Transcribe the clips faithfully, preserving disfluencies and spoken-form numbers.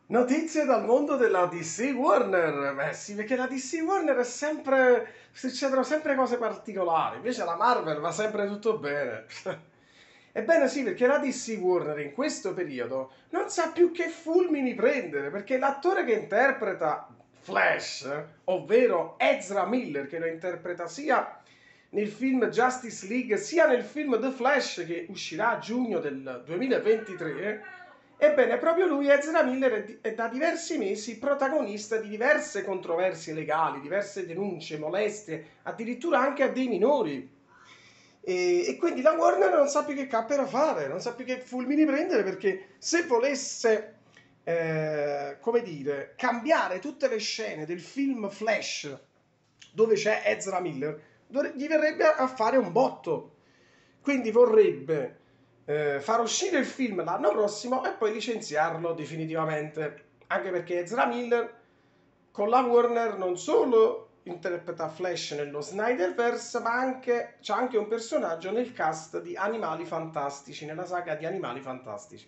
Notizie dal mondo della D C Warner. Beh sì, perché la D C Warner è sempre... succedono sempre cose particolari, invece la Marvel va sempre tutto bene. Ebbene sì, perché la D C Warner in questo periodo non sa più che fulmini prendere, perché l'attore che interpreta Flash, ovvero Ezra Miller, che lo interpreta sia nel film Justice League sia nel film The Flash che uscirà a giugno del duemilaventitré, ebbene proprio lui, Ezra Miller, è, di- è da diversi mesi protagonista di diverse controversie legali, diverse denunce, molestie, addirittura anche a dei minori. E, e quindi la Warner non sa più che cappero fare, non sa più che fulmini prendere, perché se volesse, eh, come dire, cambiare tutte le scene del film Flash dove c'è Ezra Miller, dovre- gli verrebbe a fare un botto. Quindi vorrebbe eh, far uscire il film l'anno prossimo e poi licenziarlo definitivamente. Anche perché Ezra Miller con la Warner non solo interpreta Flash nello Snyderverse, ma anche c'è anche un personaggio nel cast di Animali Fantastici, nella saga di Animali Fantastici.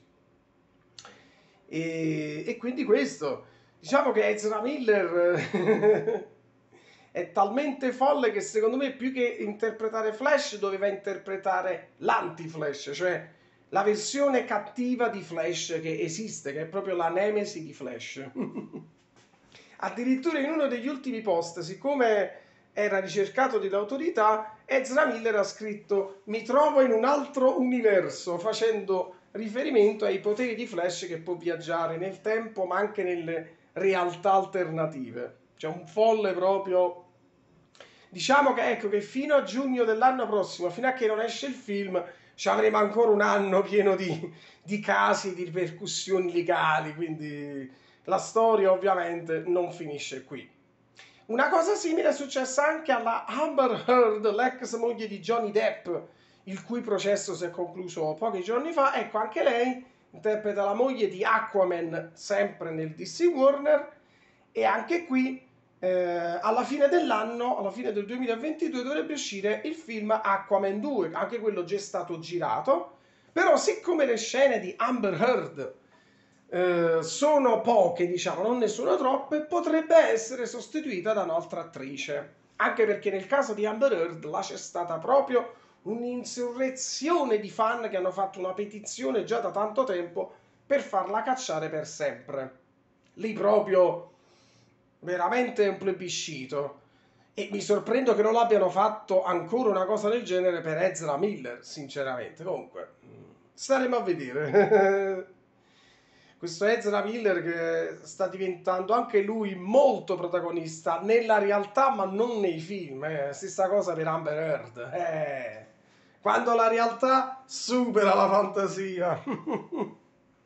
E, e quindi questo, diciamo che Ezra Miller è talmente folle che secondo me più che interpretare Flash doveva interpretare l'anti-Flash, cioè la versione cattiva di Flash che esiste, che è proprio la nemesi di Flash. Addirittura in uno degli ultimi post, siccome era ricercato dall'autorità, Ezra Miller ha scritto mi trovo in un altro universo, facendo riferimento ai poteri di Flash che può viaggiare nel tempo ma anche nelle realtà alternative. Cioè un folle proprio. Diciamo che ecco che fino a giugno dell'anno prossimo, fino a che non esce il film, ci avremo ancora un anno pieno di, di casi, di ripercussioni legali, quindi la storia ovviamente non finisce qui. Una cosa simile è successa anche alla Amber Heard, l'ex moglie di Johnny Depp, il cui processo si è concluso pochi giorni fa. Ecco, anche lei interpreta la moglie di Aquaman, sempre nel D C Warner, e anche qui eh, alla fine dell'anno, alla fine del duemilaventidue, dovrebbe uscire il film Aquaman due, anche quello già è stato girato, però siccome le scene di Amber Heard eh, sono poche, diciamo, non ne sono troppe, potrebbe essere sostituita da un'altra attrice. Anche perché nel caso di Amber Heard là c'è stata proprio un'insurrezione di fan che hanno fatto una petizione già da tanto tempo per farla cacciare per sempre. Lì proprio veramente un plebiscito. E mi sorprendo che non l'abbiano fatto ancora una cosa del genere per Ezra Miller, sinceramente. Comunque, staremo a vedere. Questo Ezra Miller che sta diventando anche lui molto protagonista nella realtà, ma non nei film. Eh. Stessa cosa per Amber Heard. Eh. Quando la realtà supera la fantasia.